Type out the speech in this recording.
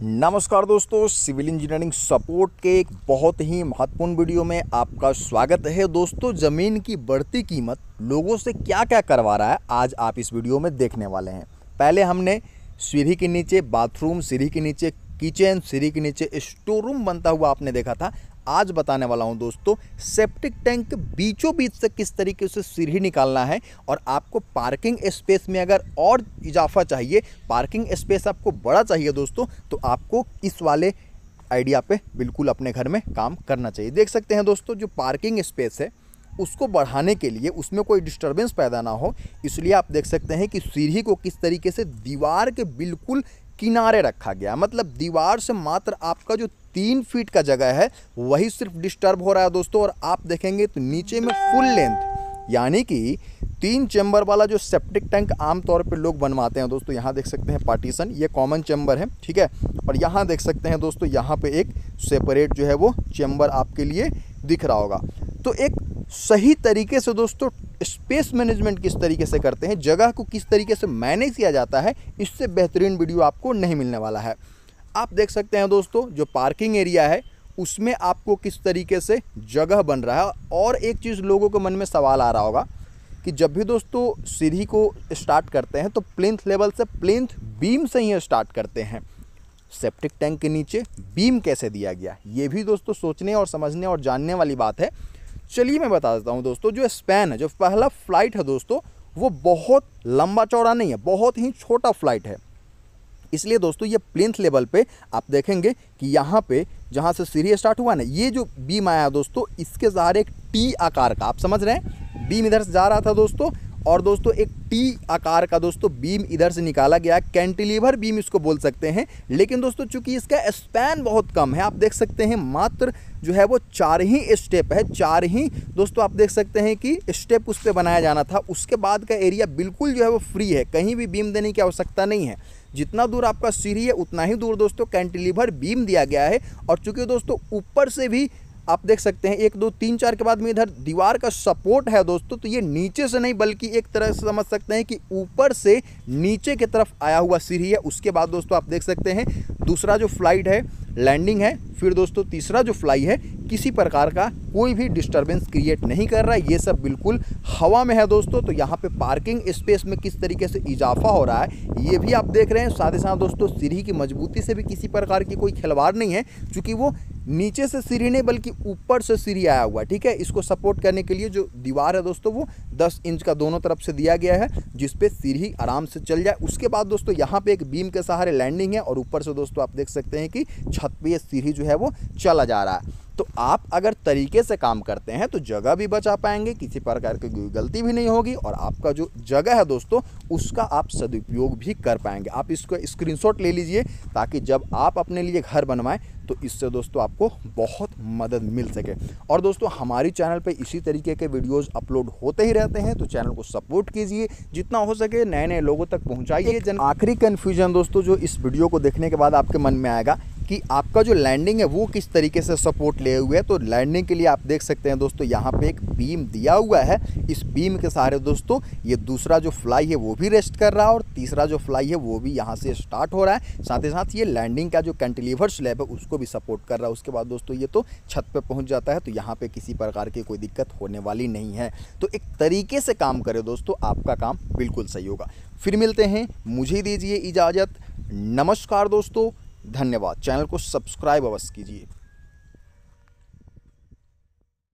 नमस्कार दोस्तों, civil engineering support के एक बहुत ही महत्वपूर्ण वीडियो में आपका स्वागत है। दोस्तों, ज़मीन की बढ़ती कीमत लोगों से क्या क्या करवा रहा है आज आप इस वीडियो में देखने वाले हैं। पहले हमने सीढ़ी के नीचे बाथरूम, सीढ़ी के नीचे किचन, सीढ़ी के नीचे स्टोर रूम बनता हुआ आपने देखा था। आज बताने वाला हूं दोस्तों, सेप्टिक टैंक बीचों बीच से किस तरीके से सीढ़ी निकालना है और आपको पार्किंग स्पेस में अगर और इजाफा चाहिए, पार्किंग स्पेस आपको बड़ा चाहिए दोस्तों, तो आपको इस वाले आइडिया पे बिल्कुल अपने घर में काम करना चाहिए। देख सकते हैं दोस्तों, जो पार्किंग स्पेस है उसको बढ़ाने के लिए उसमें कोई डिस्टर्बेंस पैदा ना हो, इसलिए आप देख सकते हैं कि सीढ़ी को किस तरीके से दीवार के बिल्कुल किनारे रखा गया। मतलब दीवार से मात्र आपका जो 3 फीट का जगह है वही सिर्फ डिस्टर्ब हो रहा है दोस्तों। और आप देखेंगे तो नीचे में फुल लेंथ यानी कि 3 चैम्बर वाला जो सेप्टिक टैंक आमतौर पे लोग बनवाते हैं दोस्तों, यहाँ देख सकते हैं पार्टीशन, ये कॉमन चैम्बर है, ठीक है। और यहाँ देख सकते हैं दोस्तों, यहाँ पे एक सेपरेट जो है वो चैम्बर आपके लिए दिख रहा होगा। तो एक सही तरीके से दोस्तों स्पेस मैनेजमेंट किस तरीके से करते हैं, जगह को किस तरीके से मैनेज किया जाता है, इससे बेहतरीन वीडियो आपको नहीं मिलने वाला है। आप देख सकते हैं दोस्तों, जो पार्किंग एरिया है उसमें आपको किस तरीके से जगह बन रहा है। और एक चीज़ लोगों के मन में सवाल आ रहा होगा कि जब भी दोस्तों सीढ़ी को स्टार्ट करते हैं तो प्लिंथ लेवल से, प्लिंथ बीम से ही स्टार्ट करते हैं। सेप्टिक टैंक के नीचे बीम कैसे दिया गया, ये भी दोस्तों सोचने और समझने और जानने वाली बात है। चलिए मैं बता देता हूँ दोस्तों, जो स्पैन है, जो पहला फ्लाइट है दोस्तों, वो बहुत लंबा चौड़ा नहीं है, बहुत ही छोटा फ्लाइट है। इसलिए दोस्तों ये प्लिंथ लेवल पे आप देखेंगे कि यहाँ पे जहाँ से सीढ़ी स्टार्ट हुआ ना, ये जो बीम आया दोस्तों, इसके सहारे एक टी आकार का, आप समझ रहे हैं, बीम इधर से जा रहा था दोस्तों, और दोस्तों एक टी आकार का दोस्तों बीम इधर से निकाला गया। कैंटिलीवर बीम इसको बोल सकते हैं। लेकिन दोस्तों चूंकि इसका स्पैन बहुत कम है, आप देख सकते हैं मात्र जो है वो 4 ही स्टेप है, 4 ही दोस्तों आप देख सकते हैं कि स्टेप उस पर बनाया जाना था। उसके बाद का एरिया बिल्कुल जो है वो फ्री है, कहीं भी बीम देने की आवश्यकता नहीं है। जितना दूर आपका सीढ़ी है उतना ही दूर दोस्तों कैंटिलीवर बीम दिया गया है। और चूंकि दोस्तों ऊपर से भी आप देख सकते हैं 1 2 3 4 के बाद में इधर दीवार का सपोर्ट है दोस्तों, तो ये नीचे से नहीं बल्कि एक तरह से समझ सकते हैं कि ऊपर से नीचे की तरफ आया हुआ सीढ़ी है। उसके बाद दोस्तों आप देख सकते हैं दूसरा जो फ्लाइट है लैंडिंग है, फिर दोस्तों तीसरा जो फ्लाई है किसी प्रकार का कोई भी डिस्टर्बेंस क्रिएट नहीं कर रहा है, ये सब बिल्कुल हवा में है दोस्तों। तो यहाँ पे पार्किंग स्पेस में किस तरीके से इजाफा हो रहा है ये भी आप देख रहे हैं। साथ ही साथ दोस्तों सीढ़ी की मजबूती से भी किसी प्रकार की कोई खिलवाड़ नहीं है, क्योंकि वो नीचे से सीढ़ी नहीं बल्कि ऊपर से सीढ़ी आया हुआ है, ठीक है। इसको सपोर्ट करने के लिए जो दीवार है दोस्तों वो 10 इंच का दोनों तरफ से दिया गया है, जिसपे सीढ़ी आराम से चल जाए। उसके बाद दोस्तों यहाँ पे एक बीम के सहारे लैंडिंग है और ऊपर से दोस्तों आप देख सकते हैं कि छत पे ये सीढ़ी जो है वो चला जा रहा है। तो आप अगर तरीके से काम करते हैं तो जगह भी बचा पाएंगे, किसी प्रकार की कोई गलती भी नहीं होगी, और आपका जो जगह है दोस्तों उसका आप सदुपयोग भी कर पाएंगे। आप इसको स्क्रीनशॉट ले लीजिए ताकि जब आप अपने लिए घर बनवाएं तो इससे दोस्तों आपको बहुत मदद मिल सके। और दोस्तों हमारी चैनल पे इसी तरीके के वीडियोस अपलोड होते ही रहते हैं, तो चैनल को सपोर्ट कीजिए, जितना हो सके नए नए लोगों तक पहुंचाइए। आखिरी कन्फ्यूजन दोस्तों जो इस वीडियो को देखने के बाद आपके मन में आएगा कि आपका जो लैंडिंग है वो किस तरीके से सपोर्ट लिए हुए है, तो लैंडिंग के लिए आप देख सकते हैं दोस्तों यहाँ पे एक बीम दिया हुआ है। इस बीम के सहारे दोस्तों ये दूसरा जो फ्लाई है वो भी रेस्ट कर रहा है और तीसरा जो फ्लाई है वो भी यहाँ से स्टार्ट हो रहा है। साथ ही साथ ये लैंडिंग का जो कैंटिलीवर स्लैब है उसको भी सपोर्ट कर रहा है। उसके बाद दोस्तों ये तो छत पे पहुँच जाता है, तो यहाँ पे किसी प्रकार की कोई दिक्कत होने वाली नहीं है। तो एक तरीके से काम करें दोस्तों, आपका काम बिल्कुल सही होगा। फिर मिलते हैं, मुझे दीजिए इजाज़त। नमस्कार दोस्तों, धन्यवाद। चैनल को सब्सक्राइब अवश्य कीजिए।